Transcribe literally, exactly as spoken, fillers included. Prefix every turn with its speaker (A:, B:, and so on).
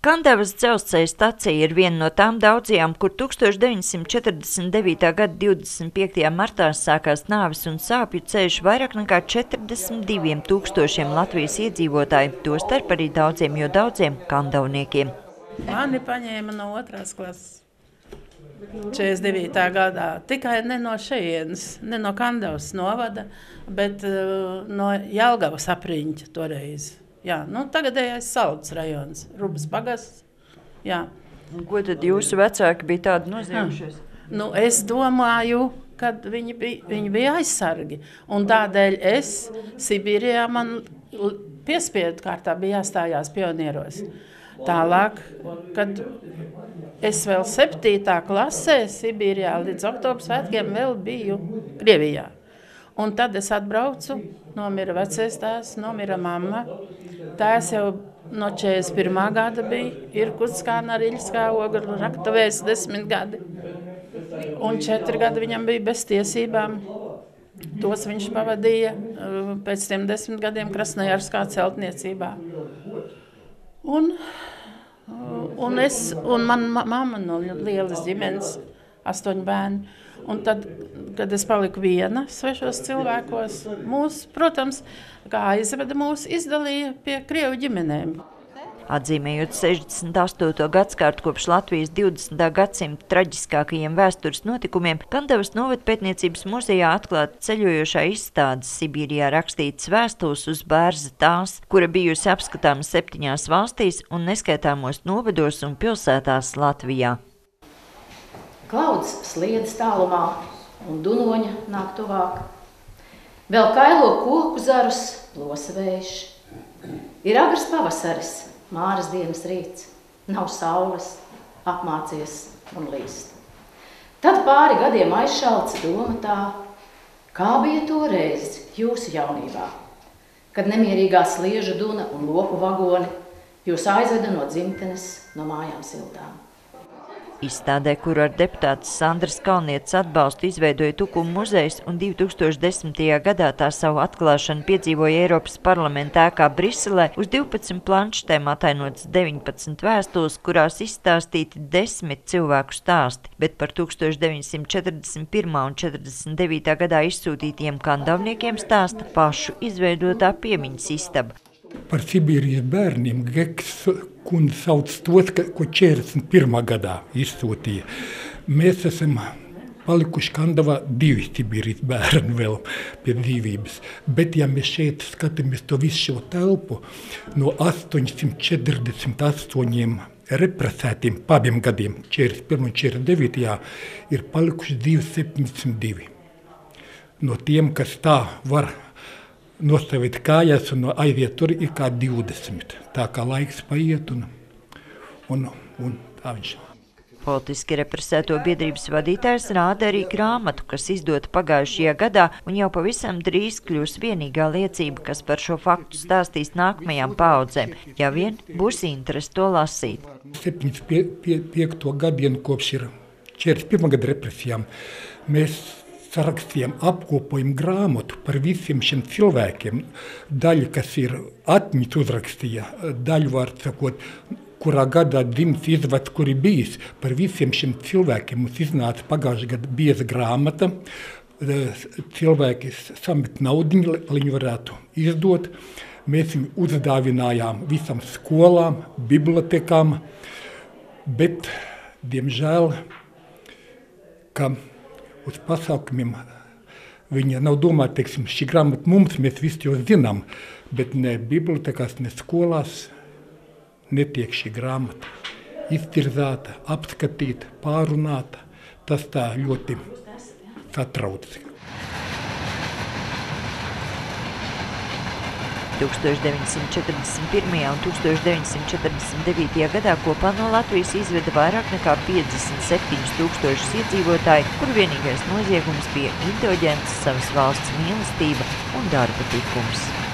A: Kandavas dzelzceļa stacija ir viena no tām daudzajām, kur tūkstoš deviņsimt četrdesmit devītā gada divdesmit piektajā martā sākās nāves un sāpju ceļš vairāk nekā četrdesmit diviem tūkstošiem Latvijas iedzīvotāju, tostarp arī daudziem, jo daudziem kandavniekiem.
B: Mani paņēma no otrās klases četrdesmit devītā gadā, tikai ne no šejienes, ne no Kandavas novada, bet uh, no Jelgavas apriņķa toreiz. Jā, nu, tagadējais Saldus rajons, Rubas pagasts. Jā.
A: Un ko tad jūsu vecāki bija tādi noziegušies?
B: Nu, es domāju, kad viņi bija, viņi bija aizsargi. Un tādēļ es Sibīrijā man piespiedu kārtā bija jāstājās pionieros. Tālāk, kad es vēl septītā klasē Sibīrijā līdz oktobra svētkiem vēl biju Krievijā. Un tad es atbraucu, nomira vecais tēvs, nomira mamma. Tēvs jau no četrdesmit pirmā gada bija, Irkutskā, Nariļskā, Ogru raktuvēs desmit gadi. Un četri gadi viņam bija bez tiesībām. Tos viņš pavadīja pēc tiem desmit gadiem Krasnojarskā celtniecībā. Un, un es, un man mamma no lielas ģimenes, astoņi bērni. Un tad, kad es paliku viena svešos cilvēkos, mūs, protams, kā aizveda mūs, izdalīja pie krievu ģimenēm.
A: Atzīmējot sešdesmit astoto gadskārtu kopš Latvijas divdesmitā gadsimta traģiskākajiem vēstures notikumiem, Kandavas novadpētniecības muzejā atklāta ceļojošā izstāde Sibīrijā rakstītas vēstules uz bērza tās, kura bijusi apskatāma septiņās valstīs un neskaitāmos novados un pilsētās Latvijā.
C: Klauds sliedz tālumā un dunoņa nāk tuvāk. Vēl kailo koku zarus plosa vējš. Ir agrs pavasaris, māras dienas rīts. Nav saules, apmācies un līst. Tad pāri gadiem aizšalts doma tā, kā bija toreiz jūsu jaunībā, kad nemierīgā sliežu duna un lopu vagoni jūs aizveda no dzimtenes, no mājām siltām.
A: Izstādē, kuru ar deputātes Sandras Kalnietes atbalstu izveidoja Tukuma muzejs un divi tūkstoši desmitajā gadā tā savu atklāšanu piedzīvoja Eiropas parlamenta ēkā Briselē, uz divpadsmit planšetēm atainotas deviņpadsmit vēstules, kurās izstāstīti desmit cilvēku stāsti, bet par tūkstoš deviņsimt četrdesmit pirmā un četrdesmit devītā gadā izsūtītiem kandavniekiem stāsta pašu izveidotā piemiņas istaba.
D: Par Sibīrijas bērniem Geks kundze sauc tos, ko četrdesmit pirmā gadā izsūtīja. Mēs esam palikuši Kandavā divi Sibīrijas bērni vēl pie dzīvības. Bet, ja mēs šeit skatāmies to visu šo telpu, no astoņsimt četrdesmit astoņiem represētiem pabiem gadiem, četrdesmit pirmā un četrdesmit devītajā, ir palikuši septiņdesmit divi. No tiem, kas tā var nostāvīt kājās un aiziet tur, ir kā divdesmit. Tā kā laiks paiet un, un, un tā viņš.
A: Politiski represēto biedrības vadītājs rāda arī grāmatu, kas izdota pagājušajā gadā un jau pavisam drīz kļūs vienīgā liecība, kas par šo faktu stāstīs nākamajām paaudzēm, ja vien būs interesi to lasīt.
D: septiņdesmit piekto gadienu kopš ir četrdesmit pirmā gada represijām, mēs sarakstījām, apkopojam grāmatu par visiem šiem cilvēkiem. Daļa, kas ir atmiņas uzrakstīja, daļa, var sakot, kurā gadā dzimis izvads, kur ir bijis. Par visiem šiem cilvēkiem mums iznāca pagājušā gada bieza grāmata. Cilvēki samet naudiņu, lai viņi varētu izdot. Mēs viņu uzdāvinājām visam skolām, bibliotekām, bet, diemžēl, ka uz pasākumiem viņa nav domāta, teiksim, šī grāmata mums, mēs visi jau zinām, bet ne bibliotekās, ne skolās netiek šī grāmata iztirzāta, apskatīta, pārunāta. Tas tā ļoti satrauc.
A: tūkstoš deviņsimt četrdesmit pirmajā un tūkstoš deviņsimt četrdesmit devītajā gadā kopā no Latvijas izveda vairāk nekā piecdesmit septiņus tūkstošus iedzīvotāju, kur vienīgais noziegums bija indulģents, savas valsts mīlestība un darba tikums.